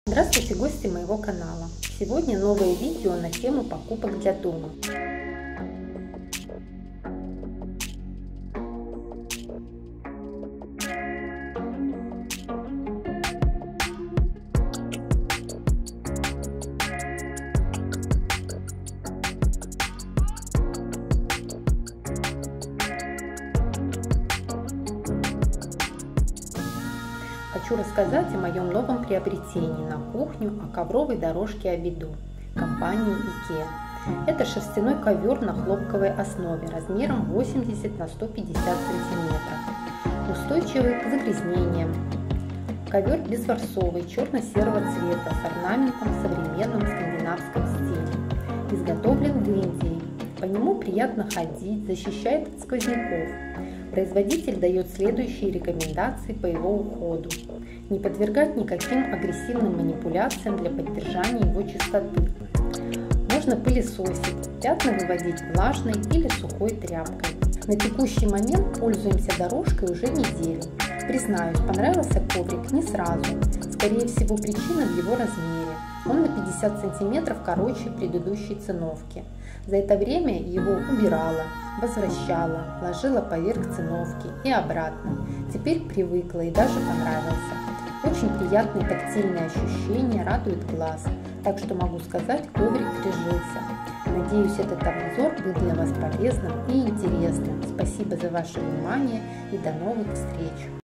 Здравствуйте, гости моего канала! Сегодня новое видео на тему покупок для дома. Хочу рассказать о моем новом приобретении на кухню, о ковровой дорожке Обиду компании IKEA. Это шерстяной ковер на хлопковой основе размером 80 на 150 см, устойчивый к загрязнениям. Ковер безворсовый, черно-серого цвета с орнаментом в современном скандинавском стиле. Изготовлен в Индии. По нему приятно ходить, защищает от сквозняков. Производитель дает следующие рекомендации по его уходу. Не подвергать никаким агрессивным манипуляциям для поддержания его чистоты. Можно пылесосить, пятна выводить влажной или сухой тряпкой. На текущий момент пользуемся дорожкой уже неделю. Признаюсь, понравился коврик не сразу. Скорее всего, причина в его размере. Он на 50 сантиметров короче предыдущей циновки. За это время его убирала, возвращала, ложила поверх циновки и обратно. Теперь привыкла и даже понравился. Очень приятные тактильные ощущения, радует глаз. Так что могу сказать, коврик прижился. Надеюсь, этот обзор был для вас полезным и интересным. Спасибо за ваше внимание и до новых встреч!